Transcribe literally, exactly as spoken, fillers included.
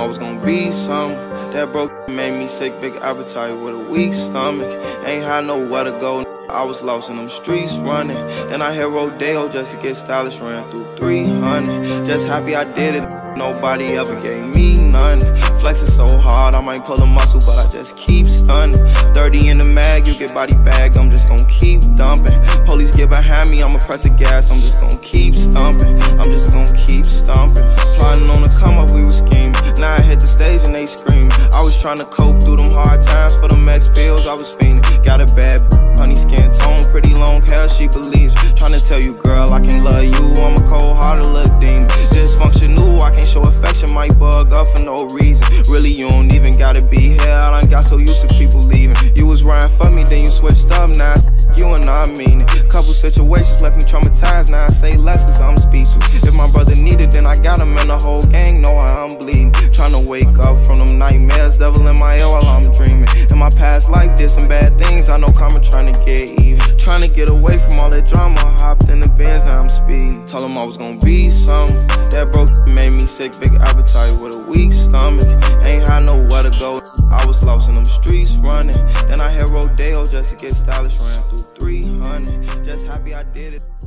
was gonna be something. That broke made me sick, big appetite with a weak stomach. Ain't had nowhere to go, I was lost in them streets running. And I hit Rodeo just to get stylish, ran through three hundred. Just happy I did it, nobody ever gave me none. Flexing so hard, I might pull a muscle, but I just keep stunning. thirty in the mag, you get body bag, I'm just gon' keep dumping. Police get behind me, I'ma press the gas, I'm just gon' keep stomping. I'm just gon' keep stomping. Plotting on the come up, we was scheming. Now I hit the stage and they screaming. I was trying to cope through them hard times for them X pills, I was fiending. Got a bad honey skin tone, pretty long hair, she believes. Trying to tell you, girl, I can't love you, I'm a cold-hearted little demon. Dysfunctional, I can't show affection, might bug up for no reason. Really, you don't even gotta be here, I done got so used to people leaving. You was riding for me, then you switched up, now you and I mean it. Couple situations left me traumatized, now I say less cause I'm speechless. If my brother needed, then I got him, and the whole gang know I'm bleeding. Trying to wake up from them nightmares, devil in my ear while I'm dreaming. In my past life, did some bad things, I know karma trying to get even. Trying to get away from all that drama, hopped in the Benz, now I'm speeding. Told him I was gonna be something. That broke made me sick, big appetite with a weak stomach. Ain't had nowhere to go, I was lost in them streets running. Then I hit Rodeo just to get stylish, ran through three hundred. Just happy I did it.